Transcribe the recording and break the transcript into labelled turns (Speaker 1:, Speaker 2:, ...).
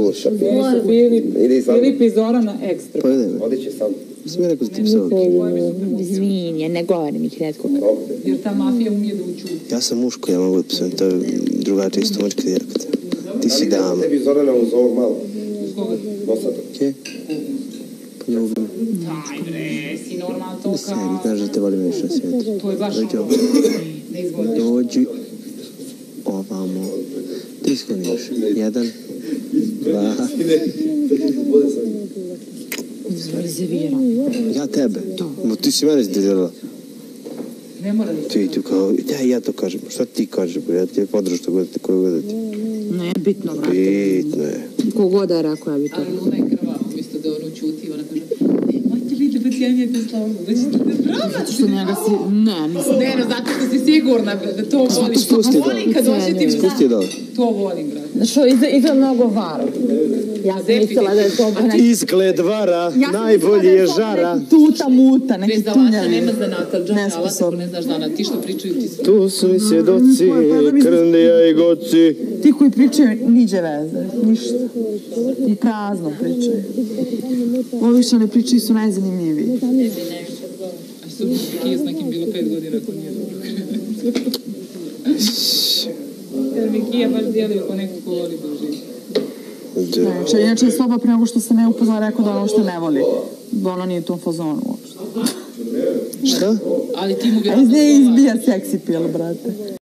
Speaker 1: sluša.
Speaker 2: Filip i Zorana ekstra.
Speaker 3: Pa idem.
Speaker 1: Odiće sam.
Speaker 3: Sam mi rekao za ti psovke.
Speaker 4: Izvini, ne govorim ih retko.
Speaker 2: Jer ta mafija umije da učuti.
Speaker 3: Ja sam muško, ja mogu da psujem, to je drugačija istomačka direkta. Ti si dama.
Speaker 1: Tebi Zorana uz ovog malo.
Speaker 2: Uz koga?
Speaker 1: Nosata.
Speaker 3: Okej? Pa ljubim.
Speaker 2: Daj bre, si normalno to
Speaker 3: Sebi,
Speaker 2: kao...
Speaker 3: znaš da te volim više na svijetu.
Speaker 2: To je baš ono. Ne izvoliš.
Speaker 3: Dođi ovamo. 3 sekunde još. 1, 2.
Speaker 4: Rezerviram.
Speaker 3: Ja tebe? Ma ti si mene izdelila.
Speaker 2: Ne mora da...
Speaker 3: Ti tu kao, ja to kažem. Šta ti kažeš? Ja ti je podržu što god koju god da ti.
Speaker 4: Ne, bitno, vrati.
Speaker 3: Bitno je.
Speaker 4: Kogod da je rekao, ja bi to.
Speaker 2: Ali Luna je krva, umjesto da ono čuti, ona kaže nemojte vi da cijenjete Slavu, da ćete da brava.
Speaker 4: Zato što njega si... Ne, nisam.
Speaker 2: Ne, no, zato što si sigurna da to voliš.
Speaker 3: Spusti
Speaker 2: A volim kad osjetim
Speaker 3: Spusti je dole.
Speaker 2: to volim, brate.
Speaker 4: Znači što, iza mnogo vara. Ja sam mislila da je to...
Speaker 3: Izgled vara, najbolji je žara.
Speaker 4: Tuta muta, neki
Speaker 2: Bez alasa
Speaker 4: tunjeli.
Speaker 2: nema zanata, džana alasa, ako
Speaker 4: Nesposobno.
Speaker 2: ne znaš dana, ti što pričaju ti su.
Speaker 3: Tu su mi svjedoci, krndija i goci.
Speaker 4: Ti koji pričaju, niđe veze, ništa. I prazno pričaju. Ovi što ne pričaju su najzanimljiviji.
Speaker 2: A su Mikija s nekim bilo 5 godina, ako nije dobro. Jer Mikija baš dijeli oko nekog ko voli duži.
Speaker 4: Znači, inače je Sloba pre nego što se ne upoznala rekao da ono što ne voli. Da ono nije u tom fazonu uopšte.
Speaker 3: Šta?
Speaker 2: Ali ti mu
Speaker 4: A iz nje izbija seksi pil, brate.